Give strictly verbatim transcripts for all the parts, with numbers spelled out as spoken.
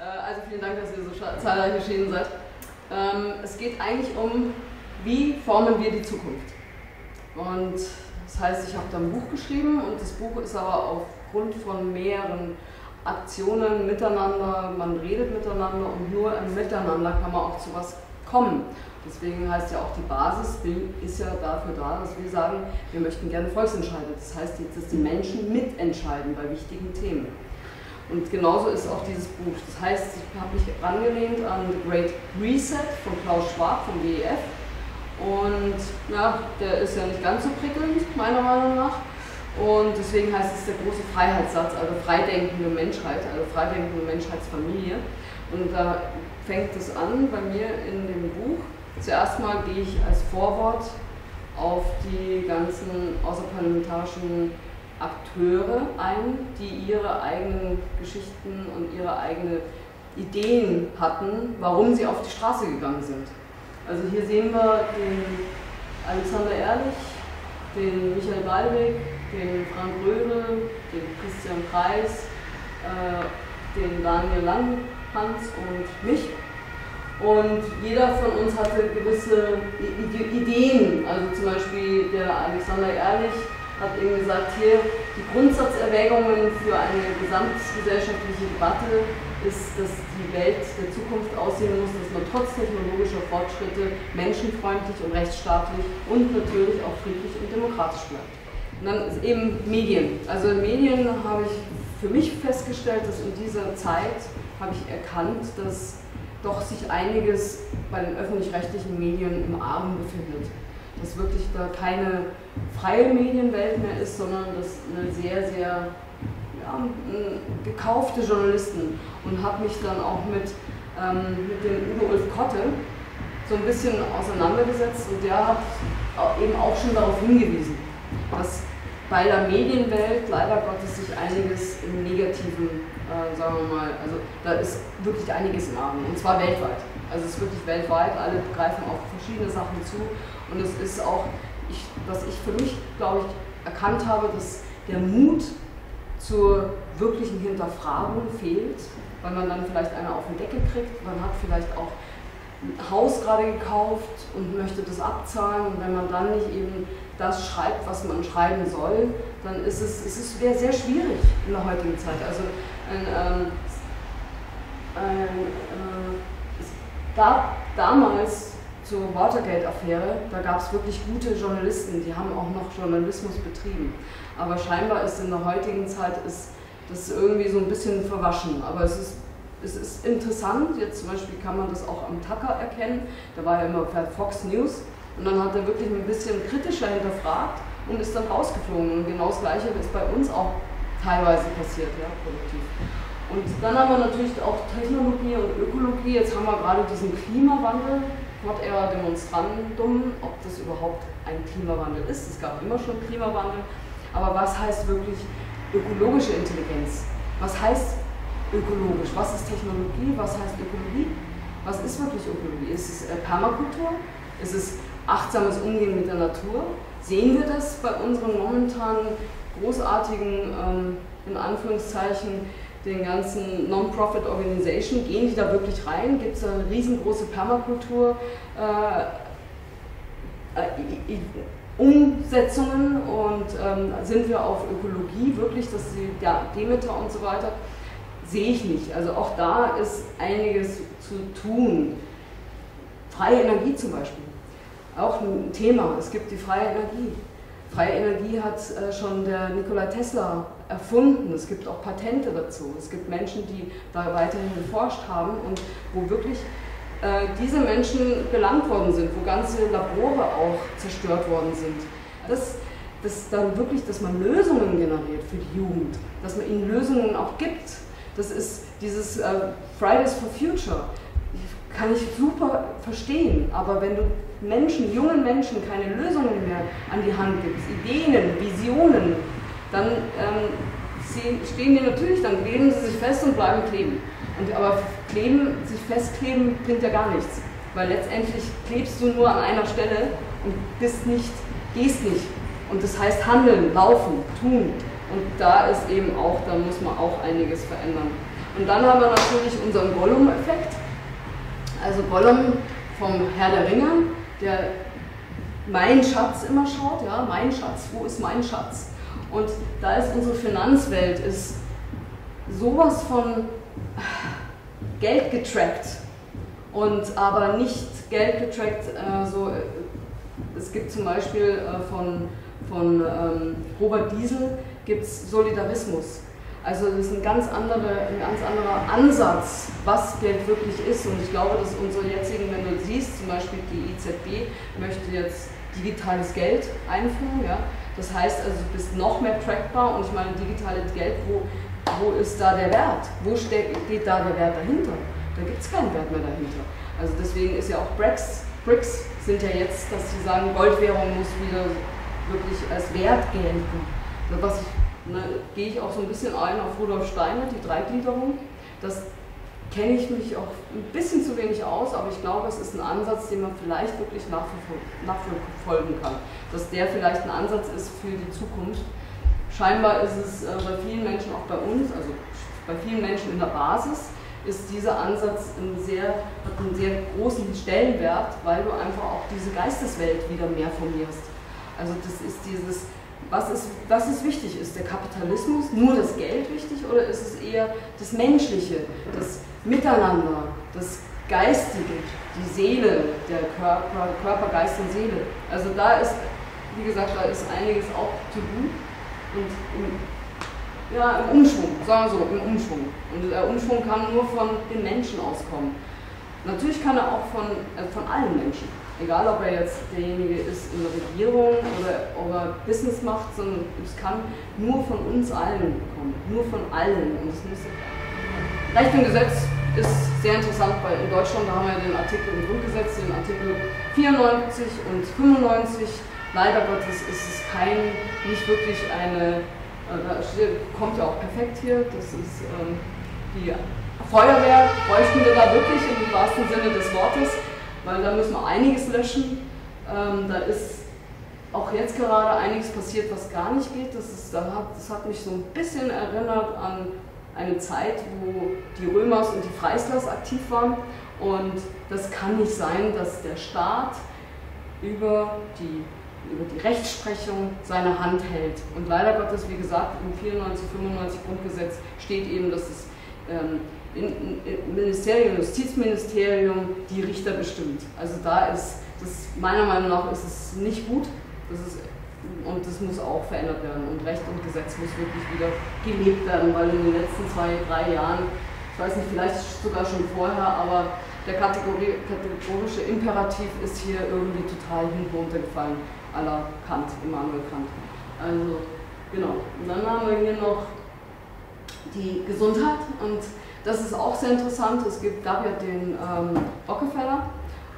Also vielen Dank, dass ihr so zahlreich erschienen seid. Es geht eigentlich um, wie formen wir die Zukunft. Und das heißt, ich habe da ein Buch geschrieben und das Buch ist aber aufgrund von mehreren Aktionen miteinander, man redet miteinander und nur im Miteinander kann man auch zu was kommen. Deswegen heißt ja auch die Basis ist ja dafür da, dass wir sagen, wir möchten gerne Volksentscheide. Das heißt, dass die Menschen mitentscheiden bei wichtigen Themen. Und genauso ist auch dieses Buch. Das heißt, ich habe mich rangelehnt an The Great Reset von Klaus Schwab vom W E F. Und ja, der ist ja nicht ganz so prickelnd, meiner Meinung nach. Und deswegen heißt es der große Freiheitssatz, also freidenkende Menschheit, also freidenkende Menschheitsfamilie. Und da fängt es an bei mir in dem Buch. Zuerst mal gehe ich als Vorwort auf die ganzen außerparlamentarischen Akteure ein, die ihre eigenen Geschichten und ihre eigenen Ideen hatten, warum sie auf die Straße gegangen sind. Also hier sehen wir den Alexander Ehrlich, den Michael Ballweg, den Frank Röhre, den Christian Kreis, äh, den Daniel Langhans und mich. Und jeder von uns hatte gewisse Ideen, also zum Beispiel der Alexander Ehrlich hat eben gesagt, hier die Grundsatzerwägungen für eine gesamtgesellschaftliche Debatte ist, dass die Welt der Zukunft aussehen muss, dass man trotz technologischer Fortschritte menschenfreundlich und rechtsstaatlich und natürlich auch friedlich und demokratisch bleibt. Und dann ist eben Medien. Also Medien habe ich für mich festgestellt, dass in dieser Zeit habe ich erkannt, dass doch sich einiges bei den öffentlich-rechtlichen Medien im Argen befindet. Dass wirklich da keine freie Medienwelt mehr ist, sondern dass eine sehr, sehr ja, gekaufte Journalisten. Und habe mich dann auch mit, ähm, mit dem Udo Ulf Kotte so ein bisschen auseinandergesetzt und der hat eben auch schon darauf hingewiesen, dass bei der Medienwelt leider Gottes sich einiges im Negativen, äh, sagen wir mal, also da ist wirklich einiges im Argen und zwar weltweit. Also es ist wirklich weltweit, alle greifen auf verschiedene Sachen zu und es ist auch, ich, was ich für mich, glaube ich, erkannt habe, dass der Mut zur wirklichen Hinterfragung fehlt, weil man dann vielleicht eine auf den Deckel kriegt, man hat vielleicht auch ein Haus gerade gekauft und möchte das abzahlen und wenn man dann nicht eben das schreibt, was man schreiben soll, dann ist es, es ist sehr, sehr schwierig in der heutigen Zeit. Also ein, ähm, ein, äh, es gab damals zur Watergate-Affäre, da gab es wirklich gute Journalisten, die haben auch noch Journalismus betrieben. Aber scheinbar ist in der heutigen Zeit ist das irgendwie so ein bisschen verwaschen. Aber es ist, es ist interessant, jetzt zum Beispiel kann man das auch am Tucker erkennen, da war ja immer bei Fox News und dann hat er wirklich ein bisschen kritischer hinterfragt und ist dann rausgeflogen. Und genau das Gleiche ist bei uns auch teilweise passiert, ja, produktiv. Und dann haben wir natürlich auch Technologie und Ökologie, jetzt haben wir gerade diesen Klimawandel, Hot Air Demonstrandum, ob das überhaupt ein Klimawandel ist, es gab immer schon Klimawandel, aber was heißt wirklich ökologische Intelligenz? Was heißt ökologisch? Was ist Technologie? Was heißt Ökologie? Was ist wirklich Ökologie? Ist es äh, Permakultur? Ist es achtsames Umgehen mit der Natur? Sehen wir das bei unseren momentan großartigen, ähm, in Anführungszeichen, den ganzen Non-Profit-Organisationen, gehen die da wirklich rein? Gibt es da eine riesengroße Permakultur? Äh, äh, Umsetzungen und ähm, sind wir auf Ökologie wirklich, dass die ja, Demeter und so weiter, sehe ich nicht. Also auch da ist einiges zu tun. Freie Energie zum Beispiel, auch ein Thema. Es gibt die freie Energie. Freie Energie hat äh, schon der Nikola Tesla erfunden. Es gibt auch Patente dazu. Es gibt Menschen, die da weiterhin geforscht haben und wo wirklich äh, diese Menschen belangt worden sind, wo ganze Labore auch zerstört worden sind. Das, das dann wirklich, dass man Lösungen generiert für die Jugend, dass man ihnen Lösungen auch gibt. Das ist dieses äh, Fridays for Future. Kann ich super verstehen, aber wenn du Menschen, jungen Menschen keine Lösungen mehr an die Hand gibst, Ideen, Visionen, dann ähm, stehen die natürlich, dann kleben sie sich fest und bleiben kleben. Und, aber kleben, sich festkleben bringt ja gar nichts, weil letztendlich klebst du nur an einer Stelle und bist nicht, gehst nicht. Und das heißt handeln, laufen, tun. Und da ist eben auch, da muss man auch einiges verändern. Und dann haben wir natürlich unseren Gollum-Effekt. Also Gollum vom Herr der Ringe, der mein Schatz immer schaut, ja, mein Schatz, wo ist mein Schatz? Und da ist unsere Finanzwelt, ist sowas von Geld getrackt und aber nicht Geld getrackt, äh, so, es gibt zum Beispiel äh, von, von ähm, Robert Diesel gibt es Solidarismus. Also das ist ein ganz, andere, ein ganz anderer Ansatz, was Geld wirklich ist. Und ich glaube, dass unsere jetzigen, wenn du siehst, zum Beispiel die E Z B möchte jetzt digitales Geld einführen. Ja? Das heißt also, du bist noch mehr trackbar. Und ich meine, digitales Geld, wo, wo ist da der Wert? Wo steht, steht da der Wert dahinter? Da gibt es keinen Wert mehr dahinter. Also deswegen ist ja auch BRICS, BRICS sind ja jetzt, dass sie sagen, Goldwährung muss wieder wirklich als Wert gelten. Also was ich, ne, gehe ich auch so ein bisschen ein auf Rudolf Steiner, die Dreigliederung. Das kenne ich mich auch ein bisschen zu wenig aus, aber ich glaube, es ist ein Ansatz, den man vielleicht wirklich nachverfolgen kann. Dass der vielleicht ein Ansatz ist für die Zukunft. Scheinbar ist es äh, bei vielen Menschen, auch bei uns, also bei vielen Menschen in der Basis, ist dieser Ansatz ein sehr, hat einen sehr großen Stellenwert, weil du einfach auch diese Geisteswelt wieder mehr formierst. Also das ist dieses, was ist, was ist wichtig? Ist der Kapitalismus, nur das Geld wichtig oder ist es eher das Menschliche, das Miteinander, das Geistige, die Seele, der Körper, Körper, Geist und Seele? Also da ist, wie gesagt, da ist einiges auch to do und im, ja, im Umschwung, sagen wir so, im Umschwung. Und der Umschwung kann nur von den Menschen auskommen. Natürlich kann er auch von, äh, von allen Menschen. Egal, ob er jetzt derjenige ist in der Regierung oder ob er Business macht, sondern es kann nur von uns allen kommen, nur von allen. Und es muss Recht und Gesetz ist sehr interessant, weil in Deutschland da haben wir den Artikel im Grundgesetz, den Artikel vierundneunzig und fünfundneunzig. Leider Gottes ist es kein, nicht wirklich eine, da kommt ja auch perfekt hier, das ist ähm, die Feuerwehr, bräuchten wir da wirklich im wahrsten Sinne des Wortes. Weil da müssen wir einiges löschen. Ähm, da ist auch jetzt gerade einiges passiert, was gar nicht geht. Das, ist, das, hat, das hat mich so ein bisschen erinnert an eine Zeit, wo die Römers und die Freislers aktiv waren. Und das kann nicht sein, dass der Staat über die, über die Rechtsprechung seine Hand hält. Und leider Gottes, wie gesagt, im vierundneunzig, fünfundneunzig Grundgesetz steht eben, dass es ähm, im Ministerium, Justizministerium die Richter bestimmt. Also da ist das, meiner Meinung nach ist es nicht gut, das ist, und das muss auch verändert werden. Und Recht und Gesetz muss wirklich wieder gelebt werden, weil in den letzten zwei, drei Jahren, ich weiß nicht, vielleicht sogar schon vorher, aber der Kategori kategorische Imperativ ist hier irgendwie total hinten runtergefallen, à la Kant, Immanuel Kant. Also genau. Und dann haben wir hier noch die Gesundheit und das ist auch sehr interessant. Es gibt, gab ja den ähm, Rockefeller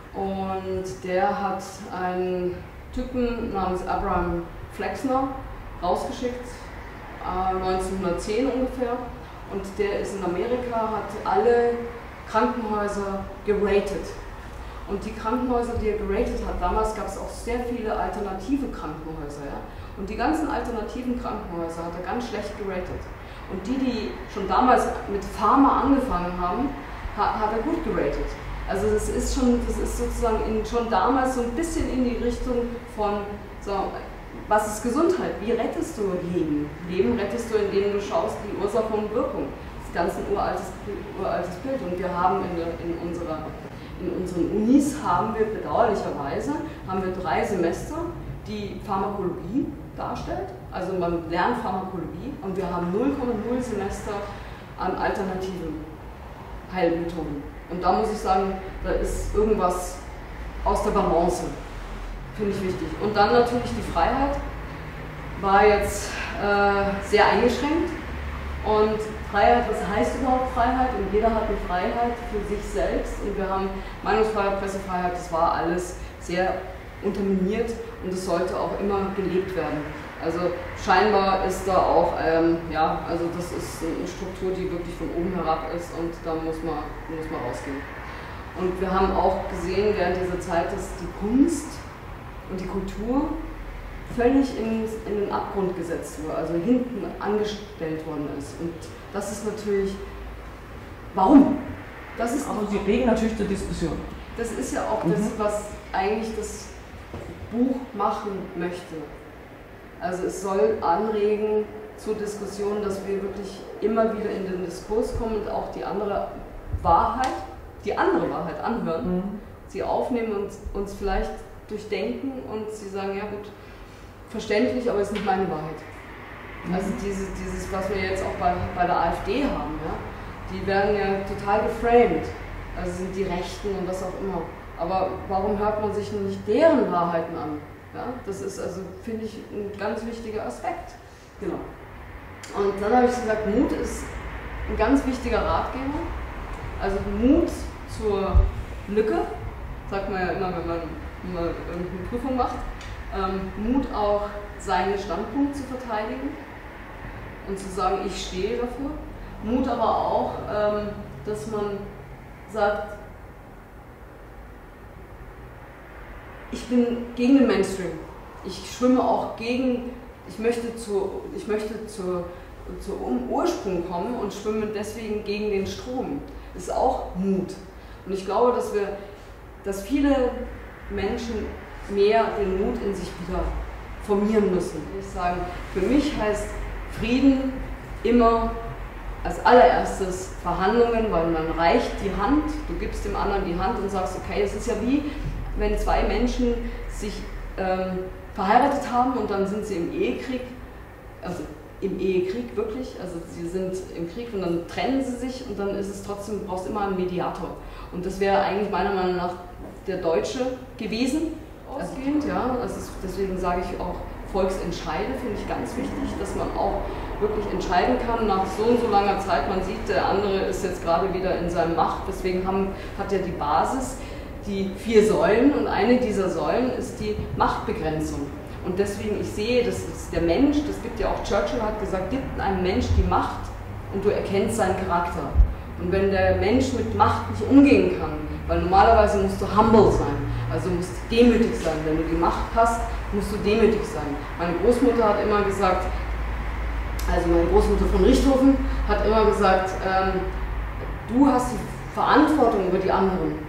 und der hat einen Typen namens Abraham Flexner rausgeschickt, äh, neunzehnhundertzehn ungefähr. Und der ist in Amerika, hat alle Krankenhäuser geratet. Und die Krankenhäuser, die er geratet hat, damals gab es auch sehr viele alternative Krankenhäuser. Ja? Und die ganzen alternativen Krankenhäuser hat er ganz schlecht geratet. Und die, die schon damals mit Pharma angefangen haben, hat er gut geratet. Also das ist schon, das ist sozusagen in, schon damals so ein bisschen in die Richtung von, so, was ist Gesundheit? Wie rettest du Leben? Leben rettest du, indem du schaust, die Ursache und Wirkung. Das ist ganz ein uraltes, uraltes Bild. Und wir haben in, der, in, unserer, in unseren Unis haben wir bedauerlicherweise haben wir drei Semester, die Pharmakologie darstellt. Also man lernt Pharmakologie und wir haben null Komma null Semester an alternativen Heilmethoden. Und da muss ich sagen, da ist irgendwas aus der Balance, finde ich wichtig. Und dann natürlich die Freiheit war jetzt äh, sehr eingeschränkt. Und Freiheit, was heißt überhaupt Freiheit? Und jeder hat eine Freiheit für sich selbst. Und wir haben Meinungsfreiheit, Pressefreiheit, das war alles sehr unterminiert und es sollte auch immer gelebt werden. Also scheinbar ist da auch, ähm, ja, also das ist eine Struktur, die wirklich von oben herab ist und da muss man, muss man rausgehen. Und wir haben auch gesehen während dieser Zeit, dass die Kunst und die Kultur völlig in, in den Abgrund gesetzt wurde, also hinten angestellt worden ist. Und das ist natürlich Warum? Das ist Aber sie regen natürlich zur Diskussion. Das ist ja auch mhm. das, was eigentlich das Buch machen möchte. Also es soll anregen zur Diskussion, dass wir wirklich immer wieder in den Diskurs kommen und auch die andere Wahrheit, die andere Wahrheit anhören, mhm. sie aufnehmen und uns vielleicht durchdenken und sie sagen, ja gut, verständlich, aber es ist nicht meine Wahrheit. Mhm. Also diese, dieses, was wir jetzt auch bei, bei der AfD haben, ja, die werden ja total geframed, also sind die Rechten und was auch immer. Aber warum hört man sich nicht deren Wahrheiten an? Ja, das ist also, finde ich, ein ganz wichtiger Aspekt. Genau. Und dann habe ich gesagt, Mut ist ein ganz wichtiger Ratgeber. Also Mut zur Lücke, sagt man ja immer, wenn man, wenn man irgendeine Prüfung macht. Ähm, Mut auch, seinen Standpunkt zu verteidigen und zu sagen, ich stehe dafür. Mut aber auch, ähm, dass man sagt, ich bin gegen den Mainstream. Ich schwimme auch gegen, ich möchte zu, ich möchte zu, zu Ursprung kommen und schwimme deswegen gegen den Strom. Das ist auch Mut. Und ich glaube, dass wir, dass viele Menschen mehr den Mut in sich wieder formieren müssen. Ich sage, für mich heißt Frieden immer als allererstes Verhandlungen, weil dann reicht die Hand, du gibst dem anderen die Hand und sagst, okay, es ist ja wie, wenn zwei Menschen sich ähm, verheiratet haben und dann sind sie im Ehekrieg, also im Ehekrieg wirklich, also sie sind im Krieg und dann trennen sie sich und dann ist es trotzdem, du brauchst immer einen Mediator. Und das wäre eigentlich meiner Meinung nach der Deutsche gewesen, ausgehend, ja, also deswegen sage ich auch Volksentscheide, finde ich ganz wichtig, dass man auch wirklich entscheiden kann nach so und so langer Zeit, man sieht, der andere ist jetzt gerade wieder in seinem Macht, deswegen haben, hat er die Basis, die vier Säulen und eine dieser Säulen ist die Machtbegrenzung. Und deswegen, ich sehe, das ist der Mensch, das gibt ja auch Churchill, hat gesagt, gibt einem Mensch die Macht und du erkennst seinen Charakter. Und wenn der Mensch mit Macht nicht umgehen kann, weil normalerweise musst du humble sein, also musst du demütig sein, wenn du die Macht hast, musst du demütig sein. Meine Großmutter hat immer gesagt, also meine Großmutter von Richthofen hat immer gesagt, ähm, du hast die Verantwortung über die anderen.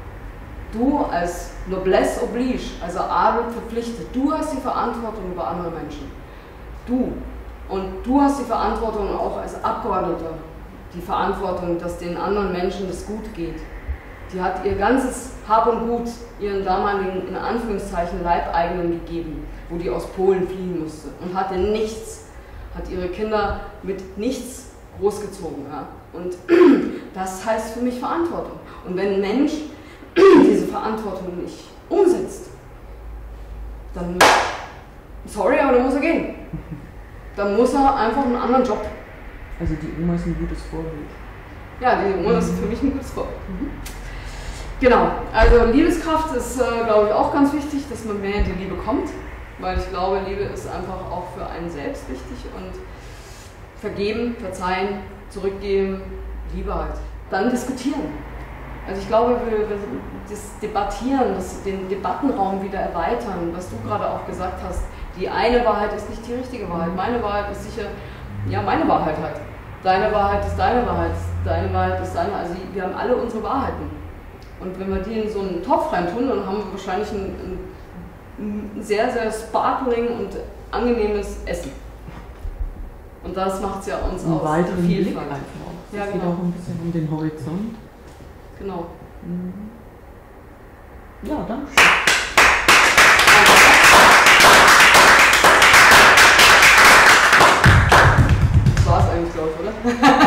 Du als Noblesse oblige, also Adel verpflichtet, du hast die Verantwortung über andere Menschen. Du. Und du hast die Verantwortung auch als Abgeordneter, die Verantwortung, dass den anderen Menschen das gut geht. Die hat ihr ganzes Hab und Gut ihren damaligen, in Anführungszeichen, Leibeigenen gegeben, wo die aus Polen fliehen musste und hatte nichts, hat ihre Kinder mit nichts großgezogen. Ja. Und das heißt für mich Verantwortung. Und wenn ein Mensch diese Verantwortung nicht umsetzt, dann, sorry, aber dann muss er gehen. Dann muss er einfach einen anderen Job. Also die Oma ist ein gutes Vorbild. Ja, die Oma ist für mich ein gutes Vorbild. Mhm. Genau, also Liebeskraft ist, äh, glaube ich, auch ganz wichtig, dass man mehr in die Liebe kommt, weil ich glaube, Liebe ist einfach auch für einen selbst wichtig und vergeben, verzeihen, zurückgeben, Liebe halt. Dann diskutieren. Also ich glaube, wir, wir das Debattieren, das, den Debattenraum wieder erweitern, was du gerade auch gesagt hast, die eine Wahrheit ist nicht die richtige Wahrheit, meine Wahrheit ist sicher, ja, meine Wahrheit halt. Deine Wahrheit ist deine Wahrheit, deine Wahrheit ist deine, also wir haben alle unsere Wahrheiten. Und wenn wir die in so einen Topf reintun, dann haben wir wahrscheinlich ein, ein sehr, sehr sparkling und angenehmes Essen. Und das macht es ja uns einen aus. Weiteren Vielfalt. Blick einfach. Es Ja, geht genau. auch ein bisschen um den Horizont. Genau. Mhm. Ja, danke schön. Das war es eigentlich, glaube ich, oder?